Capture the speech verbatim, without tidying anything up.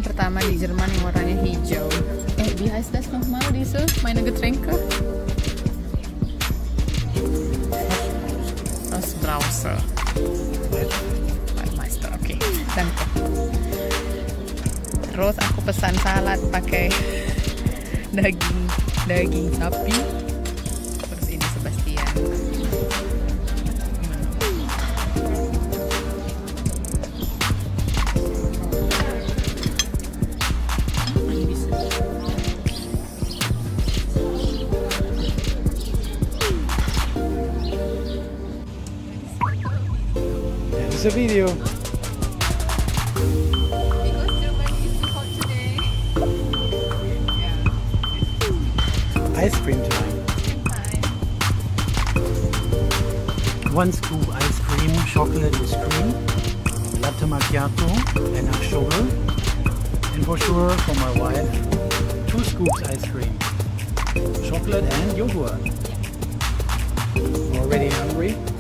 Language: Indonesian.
yang pertama di Jerman yang warnanya hijau. Eh, wie heißt das nochmal diese meine Getränke? Das Brause. Meister, oke. Okay. Dan terus aku pesan salad pakai daging daging sapi. Terus ini Sebastian. It's a video. Ice cream time. One scoop ice cream, chocolate with cream, latte macchiato and a sugar, and for sure for my wife, two scoops ice cream, chocolate and yogurt. Already hungry?